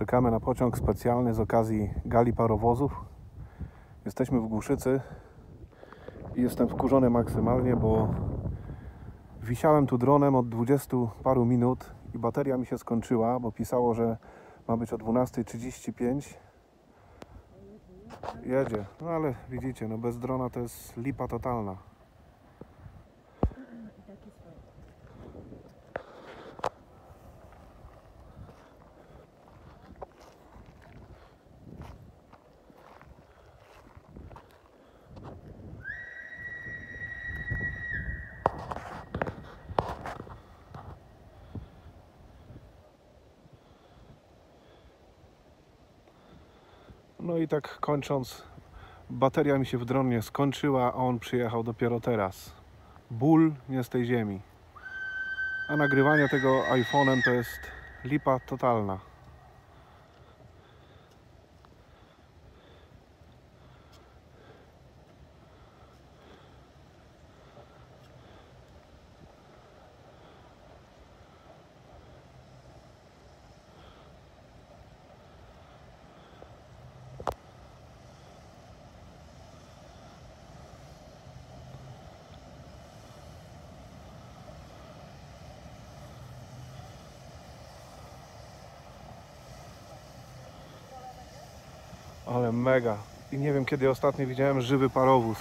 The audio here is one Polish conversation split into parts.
Czekamy na pociąg specjalny z okazji gali parowozów. Jesteśmy w Głuszycy i jestem wkurzony maksymalnie, bo wisiałem tu dronem od 20 paru minut i bateria mi się skończyła, bo pisało, że ma być o 12:35. Jedzie, no ale widzicie, no bez drona to jest lipa totalna. No i tak kończąc, bateria mi się w dronie skończyła, a on przyjechał dopiero teraz. Ból nie z tej ziemi. A nagrywanie tego iPhone'em to jest lipa totalna. Ale mega. I nie wiem, kiedy ostatnio widziałem żywy parowóz.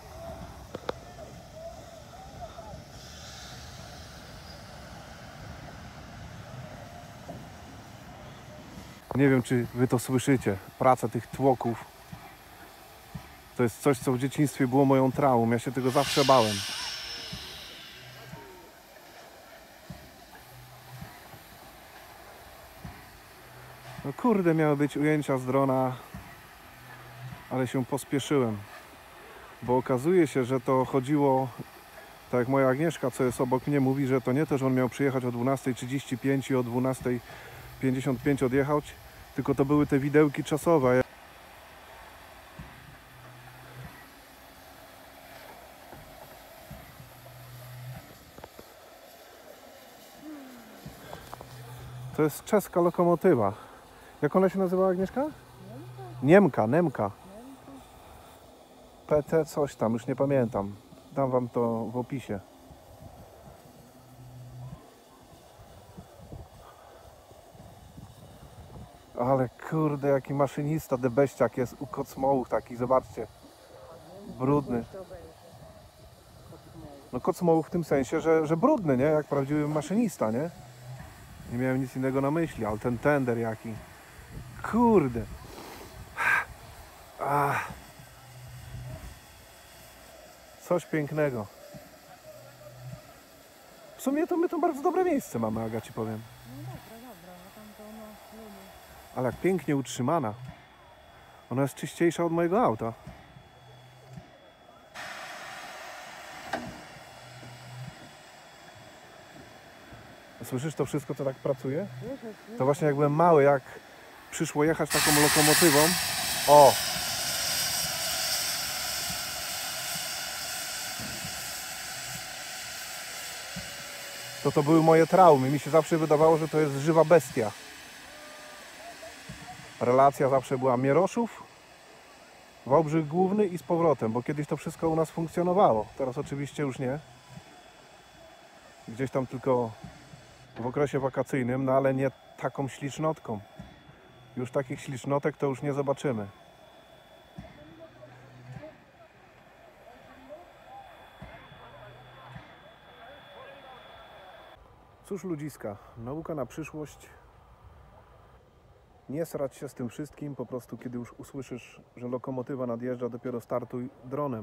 Nie wiem, czy wy to słyszycie. Praca tych tłoków to jest coś, co w dzieciństwie było moją traumą. Ja się tego zawsze bałem. No kurde, miały być ujęcia z drona, ale się pospieszyłem. Bo okazuje się, że to chodziło, tak jak moja Agnieszka, co jest obok mnie, mówi, że to nie to, że on miał przyjechać o 12:35 i o 12:55 odjechać, tylko to były te widełki czasowe. To jest czeska lokomotywa. Jak ona się nazywa, Agnieszka? Nemka. PT coś tam, już nie pamiętam. Dam wam to w opisie. Ale kurde, jaki maszynista debeściak jest u Kocmołów taki, zobaczcie. Brudny. No Kocmołów w tym sensie, że brudny, nie? Jak prawdziwy maszynista, nie? Nie miałem nic innego na myśli, ale ten tender jaki. Kurde. Coś pięknego. W sumie to my to bardzo dobre miejsce mamy, Aga, ci powiem. No dobra, a tam to ona lubi. Ale jak pięknie utrzymana. Ona jest czyściejsza od mojego auta. Słyszysz to wszystko, co tak pracuje? To właśnie jak byłem mały, jak przyszło jechać taką lokomotywą. O! To były moje traumy. Mi się zawsze wydawało, że to jest żywa bestia. Relacja zawsze była Mieroszów, Wałbrzych Główny i z powrotem, bo kiedyś to wszystko u nas funkcjonowało. Teraz oczywiście już nie. Gdzieś tam tylko w okresie wakacyjnym, no ale nie taką ślicznotką. Już takich ślicznotek to już nie zobaczymy. Cóż ludziska, nauka na przyszłość. Nie srać się z tym wszystkim, po prostu kiedy już usłyszysz, że lokomotywa nadjeżdża, dopiero startuj dronem.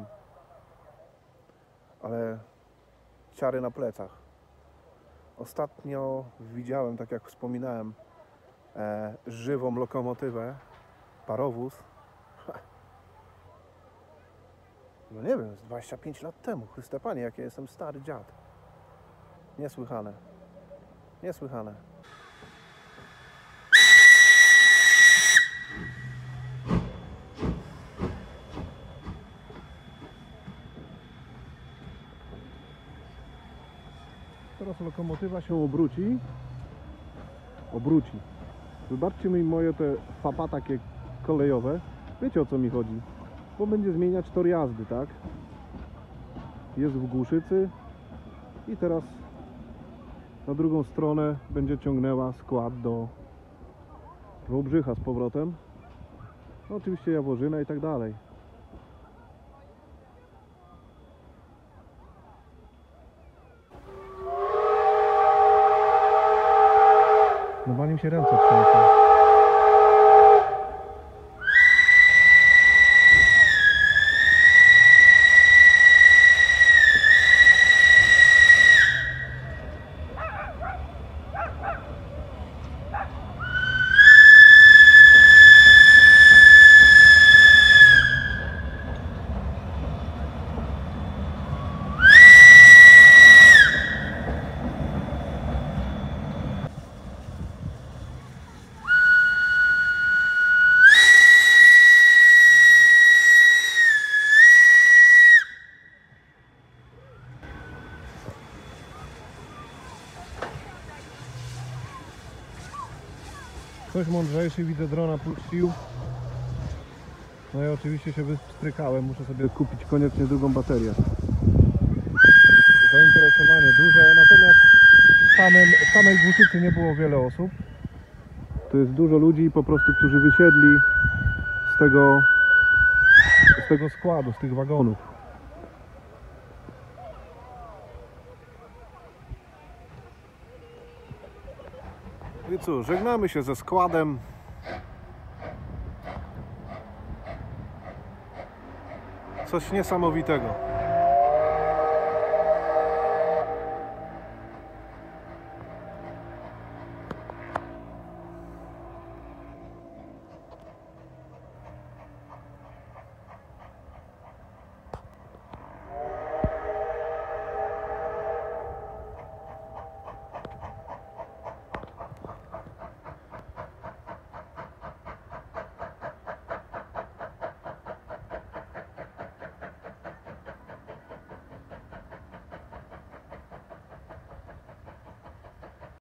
Ale ciary na plecach. Ostatnio widziałem, tak jak wspominałem, żywą lokomotywę, parowóz. No nie wiem, 25 lat temu. Chryste Panie, jak ja jestem stary dziad. Niesłychane. Niesłychane. Teraz lokomotywa się obróci. Wybaczcie mi moje te fapa takie kolejowe. Wiecie, o co mi chodzi. Bo będzie zmieniać tor jazdy, tak? Jest w Głuszycy i teraz na drugą stronę będzie ciągnęła skład do Wałbrzycha z powrotem. No, oczywiście Jaworzyna i tak dalej. No bo nim się ręce trzęsą. Ktoś mądrzejszy, widzę, drona puścił. No i oczywiście się wystrykałem, muszę sobie kupić koniecznie drugą baterię. Zainteresowanie duże, natomiast w samej Głuszycy nie było wiele osób. To jest dużo ludzi po prostu, którzy wysiedli z tego składu, z tych wagonów. I cóż, żegnamy się ze składem. Coś niesamowitego.